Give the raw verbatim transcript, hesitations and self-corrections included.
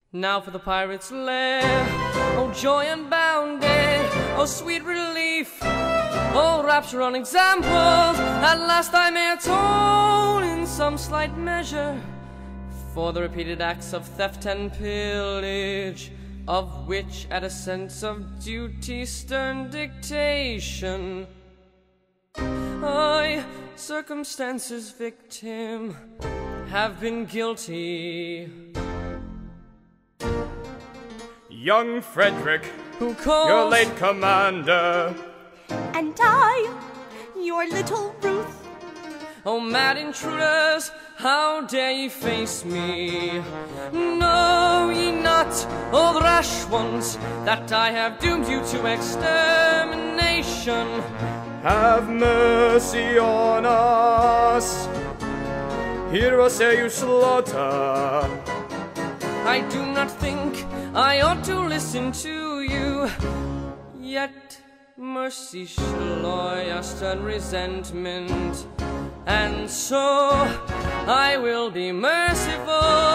Now for the pirate's lair. Oh, joy unbounded, oh, sweet relief, oh, rapture unexampled. At last I may atone in some slight measure for the repeated acts of theft and pillage, of which at a sense of duty stern dictation I, circumstances victim, have been guilty. Young Frederick, who calls your late commander, and I, your little Ruth. Oh, mad intruders, how dare ye face me? Know ye not, oh, the rash ones, that I have doomed you to extermination? Have mercy on us, hear us ere you slaughter. I do not think I ought to listen to you, yet mercy shall alloy our stern resentment, and so I will be merciful.